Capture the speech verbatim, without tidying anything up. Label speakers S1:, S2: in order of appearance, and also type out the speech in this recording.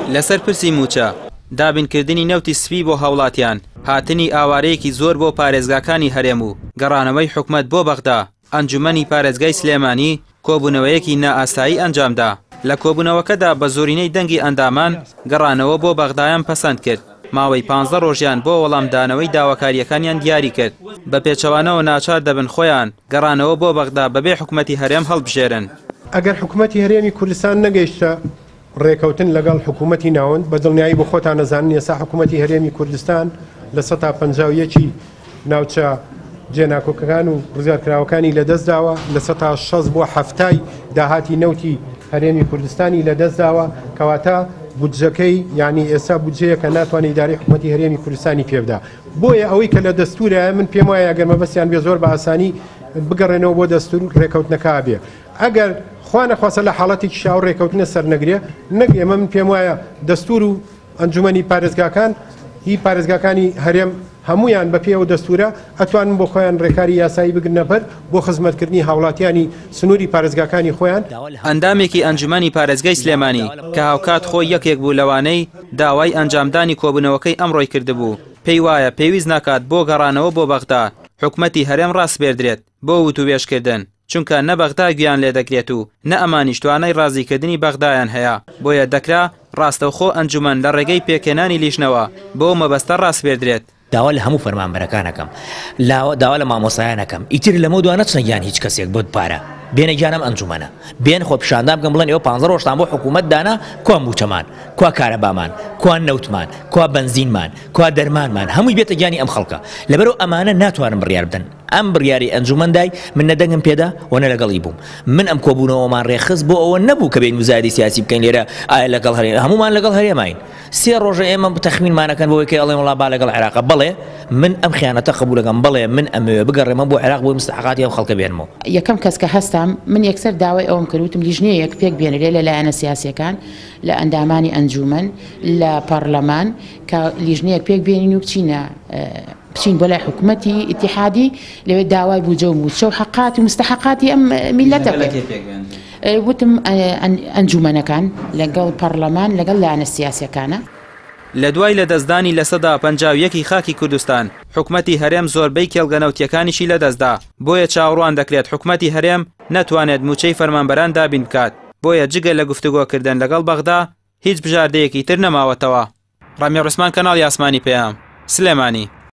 S1: لەسەر پرسی موچە دابینکردنی نەوتی سپی بۆ هاوڵاتیان، هاتنی ئاوارەیەکی زۆر بۆ پارێزگاکانی هەرێم و گەڕانەوەی حکومەت بۆ بەغدا، ئەنجومەنی پارێزگای سلێمانی کۆبوونەوەیەکی نائاسایی ئەنجامدا. لە کۆبوونەوەکەدا بە زۆرینەی دەنگی ئەندامان گەڕانەوە بۆ بەغدایان پەسەند کرد. ماوەی پانزە ڕۆژیان بۆ وەڵامدانەوەی داواکاریەکانیان دیاری کرد. بە پێچەوانەوە ناچار دەبن خۆیان گەڕانەوە بۆ بەغدا بەبێ حکومەتی هەرێم هەڵبژێرن.
S2: ئەگەر حکومەتی هەرێمی کوردستان نەگەیشتە ڕێکەوتن لەگەڵ حکوومەتی ناوەند بە دڵنیایی بۆ خۆتان نەزانن ئێستا حکوومەتی هەرێمی کوردستان لە سەد تا پەنجاو و یەکی ناوچە جێناکۆکەکان و ڕزگارکراوەکانی لەدەستداوە، لە سەد تا شەش بۆ هەفتای داهاتی نەوتی هەرێمی کوردستانی لەدەستداوە، کەواتە بودجەکەی یعنی ئێستا بودجەیە کە ناتوانێت ئیداری حکوومەتی هەرێمی کوردستانی پێبدا. بۆیە ئەوەی کە لە دەستورە من پێم وایە ئەگەر مەبەستیان بێ زۆر بە ئاسانی بگەڕێنەوە بۆ دەستور ڕێکەوتنەکە بێ. ئەگەر خوا نەخواسە لە حاڵەتێکی شاو ڕێکەوتنە سەر نەگرێ نەک ئێمە من پێم وایە دەستور و ئەنجومەنی پارێزگاکان هی پارێزگاکانی هەرێم هەمویان بە پێوە دەستورە ئەتوانن بۆ خۆیان ڕێکاری یاسایی بگرنە بەر بۆ خزمەتکردنی هاوڵاتیانی سنووری پارێزگاکانی خۆیان.
S1: ئەندامێکی ئەنجومەنی پارێزگای سلێمانی کە هاوکات خۆی یەکێک بوو لەوانەی داوای ئەنجامدانی کۆبوونەوەکەی ئەمڕۆی کردبوو، پێی وایە پێویست ناکات بۆ گەڕانەوە بۆ بەغدا حکومەتی هەرێم ڕاستبێردرێت بۆ وتوبێژکردن، چونکە نە بەغدا گویان لێ دەکرێت و نە ئەمانیش توانای ڕازیکردنی بەغدایان هەیە. بۆیە دەکرا ڕاستەوخۆ ئەنجومەن لە ڕێگەی پێکێنانی لیژنەوە بۆ مەبەستە ڕاستبێردرێت.
S3: داوا لە هەموو فەرمانبەرەکانەکەم، داوا لە مامۆسایانەکەم، ئیتر لەمە دوانە چنەگیان هیچ کەسێک بۆت پارە بێنە گیانم ئەنجومەنە بێن خۆ پیشاندام بکەم بڵێن ئێوە پانزە ڕۆژتان بۆ حکوومەت دانا کوا موچەمان، کوا کارەبامان، کوا نەوتمان، کوا بنزینمان، کوا دەرمانمان، هەمووی بێتە گیانی ئەم خەڵکە. لەبەرەوە ئەمانە ناتوانم بڕیار بدەن. ئەم بڕیاری ئەنجومەندای من نەدەنگم پێدا وەنە لەگەڵی بووم. من ئەم کۆبوونەوەمان ڕێخست بۆ ئەوە نەبوو کە بین وزاری سیاسی بکەین لێرە ئایا لەگەڵ هەرێم، هەمومان لەگەڵ هەرێمین. سێ ڕۆژە ئێمە تەخمینمانەکەن بۆی کە ئەڵێن وڵا با لەگەڵ عێراق. بەڵێ من ئەم خیانەتە قبولەکەم، بەڵێ من ئەمەوێ بگەڕێمە بۆ عێراق بۆ مستحقاتی ئەم خەڵکە بێنمەوە.
S4: یەکەم کەس کە هەستم من یەکسەر داوای ئەوم کردوتم لیژنەیەک پێک بێنرێ لەلایەنە سیاسیەکان لە ئەندامانی ئەنجومەن لە پەرلەمان کە لیژنەیەک پێک بێنین و بچینە بچین بۆ لای حکوومەتی ئیتیحادی لەوێ داوای بوجە و موچە و حقاتی و مستحقاتی ئەم میلەتە وتم ئەنجومەنەکان لەگەڵ پەرلەمان لەگەڵ لایەنە سیاسیەکانە.
S1: لە دوای لە دەستدانی لە سەدا پەنجاو و یەکی خاکی کوردستان حکومەتی هەرێم زۆربەی کێڵگەنەوتیەکانیشی لەدەستدا، بۆیە چاوەڕوان دەکرێت حکومەتی هەرێم نەتوانێت موچەی فەرمانبەران دابین بکات. بۆیە جگە لە گفتوگۆکردن لەگەڵ بەغدا هیچ بژاردەیەکی تر نەماوەتەوە. ڕامی ڕوسمان کەناڵی ئاسمانی پێیام سلێمانی.